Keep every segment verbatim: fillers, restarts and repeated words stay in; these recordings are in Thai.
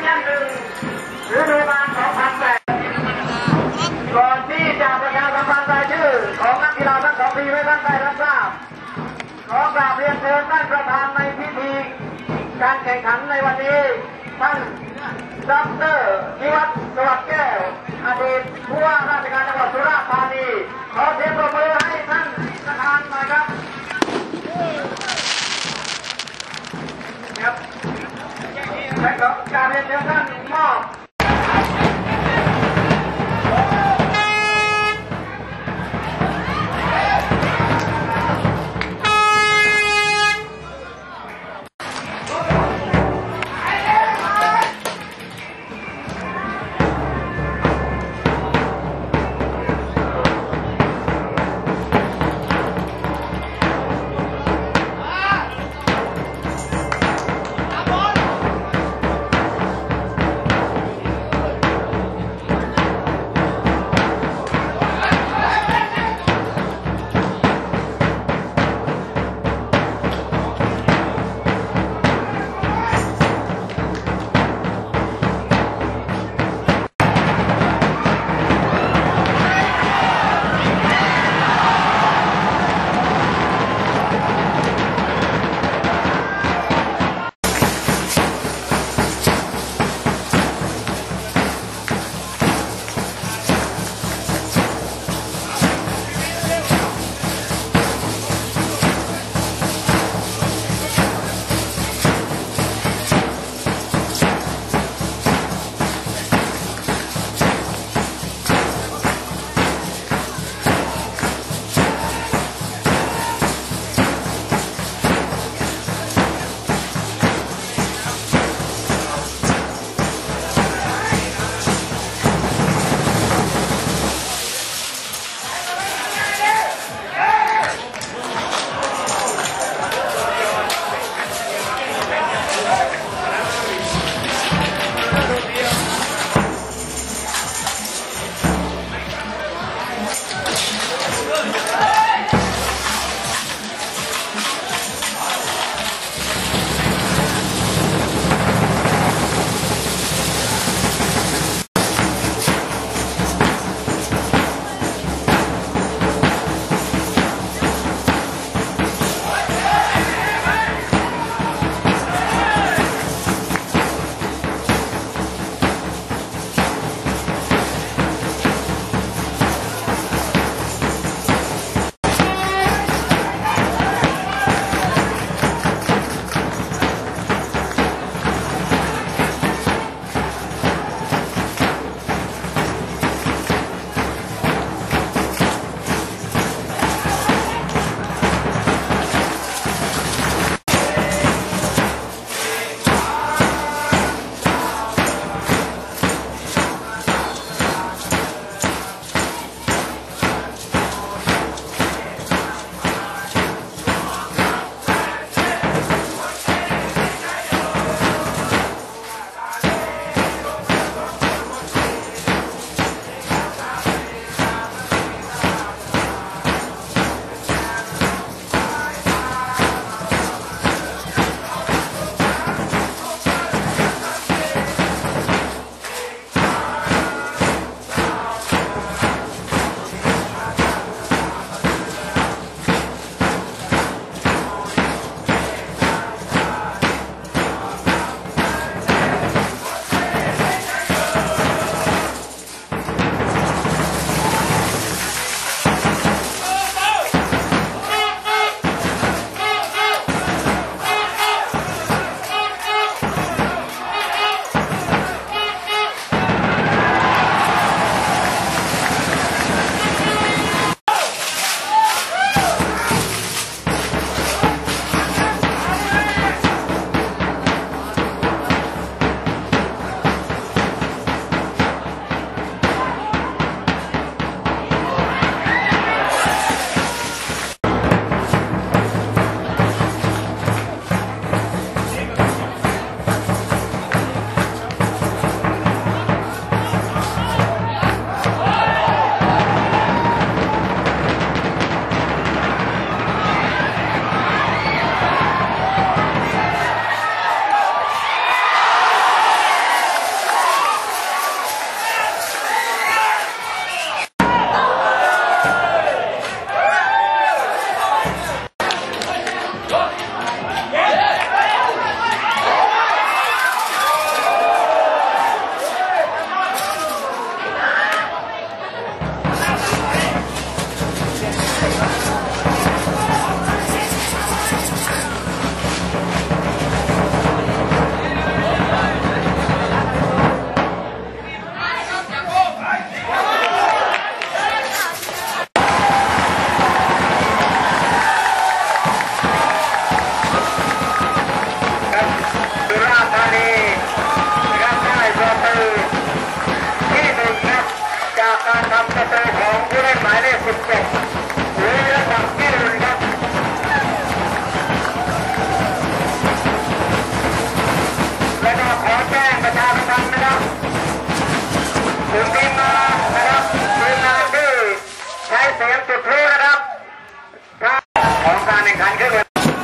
ยันหนึ่งฤดูกาลสองพันแปดก่อนที่จะประกาศสัมพันธ์รายชื่อของนักกีฬาทั้งสองทีมให้ท่านได้รับทราบขอกราบเรียนเชิญท่านประธานในพิธีการแข่งขันในวันนี้ท่านดร.นิวัฒน์สวัสดิ์แก้วอดีตผู้ว่าราชการจังหวัดสุราษฎร์ธานีขอเสียงปรบมือให้ท่านประธานหน่อยครับครับและขอกราบเรียนเชิญท่านมอบหมายเลขสิบเจ็ดวีรศักดิ์แก้วครับและก็ขอแจ้งประชาสัมพันธ์นะครับถึงทีมงานนะครับทีมงานที่ใช้เสียงจุดพลุนะครับของการแข่งขันขึ้น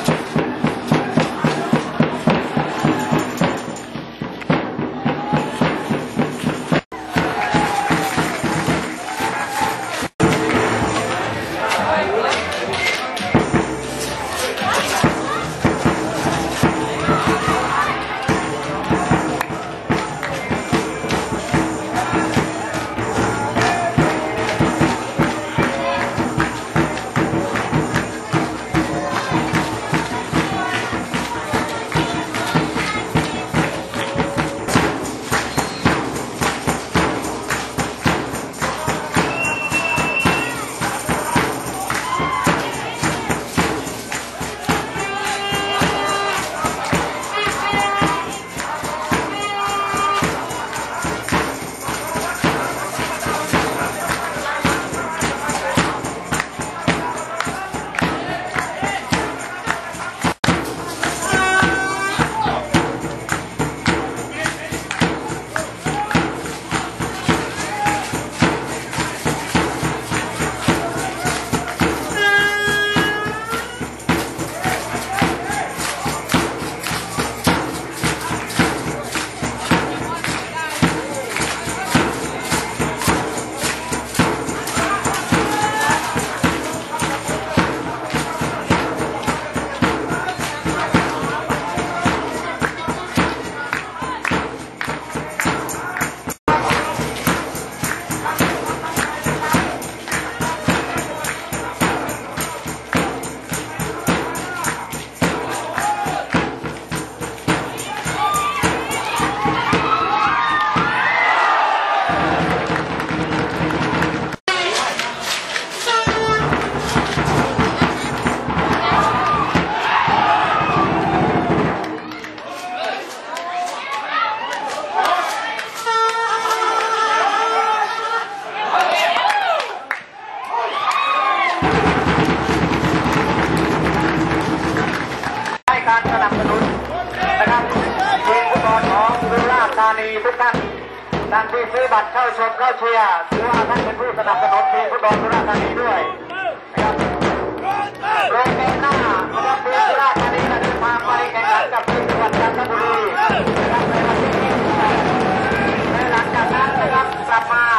การสนับสนุนนะครับทีมฟุตบอลของสุราษฎร์ธานีทุกท่านท่านที่ซื้อบัตรเข้าชมเข้าเชียร์ถือว่าท่านเป็นผู้สนับสนุนทีมฟุตบอลสุราษฎร์ธานีด้วยนะครับโรงเกมหน้านะครับทีมสุราษฎร์ธานีจะเดินทางไปแข่งขันกับทีมจังหวัดจันทบุรีนะครับในวันที่ยี่สิบแปดและหลังจากนั้นนะครับกลับมา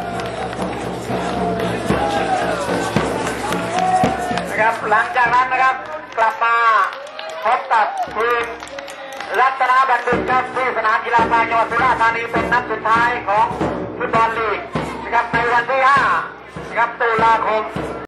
นะครับหลังจากนั้นนะครับกลับมาพบกับทีมรัตนบัณฑิตครับที่สนามกีฬากลางจังหวัดสุราษฎร์ธานีเป็นนัดสุดท้ายของฟุตบอลลีกนะครับในวันที่ห้านะครับตุลาคม